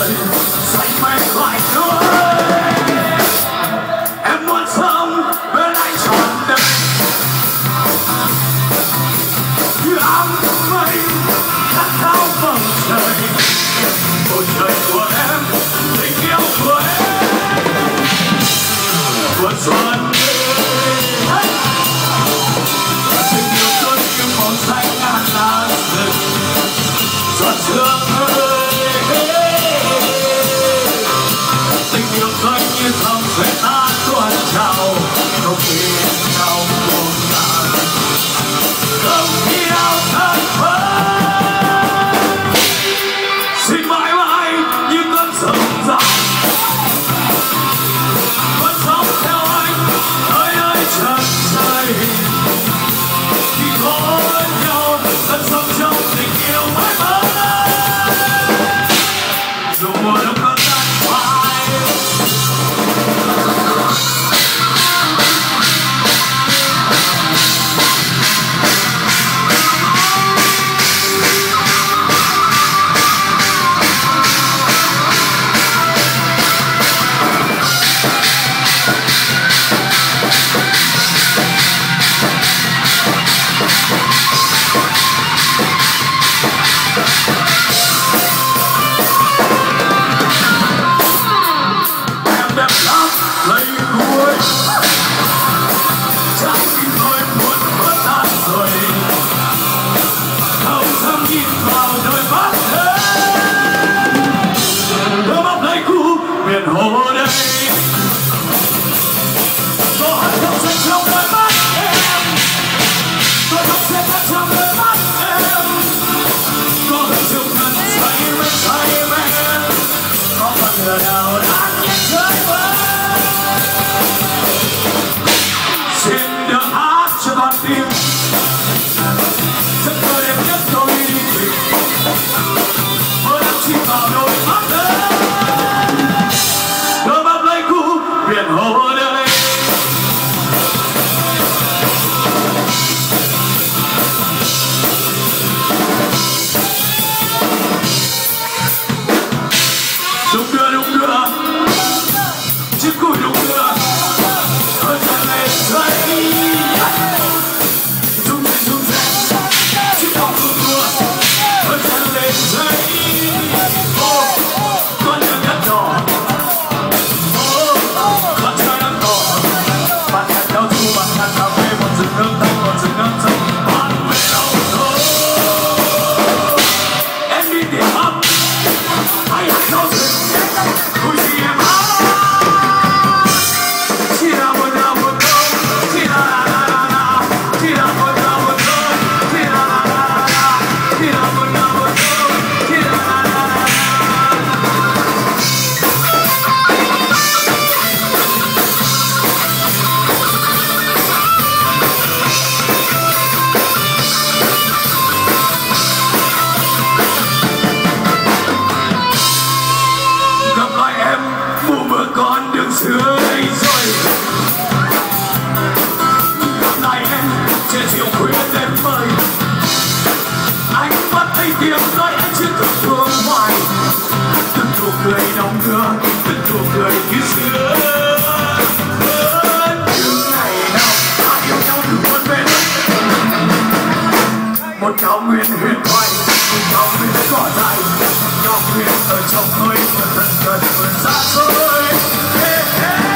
trời xanh mây lại tươi. Em muốn sống bên anh trọn đời như áng mây khát khao bầu trời. Bầu trời của em, tình yêu của em mùa xuân. Tình yêu tôi như màu xanh ngàn lá rừng giọt sương ơi. Tình yêu tôi như dòng người ta tuôn trào không biết nhau buồn ngàn không khi nào thân phận. Xin mãi mãi như cơn sóng dài vẫn sống theo anh nơi nơi chân trời. Khi có nhau vẫn sống trong tình yêu mãi mãi dù mùa đông có tan phai. Một cao nguyên huyền thoại, một cao nguyên cỏ dài, cao nguyên ở trong núi, thật gần vườn xa xôi.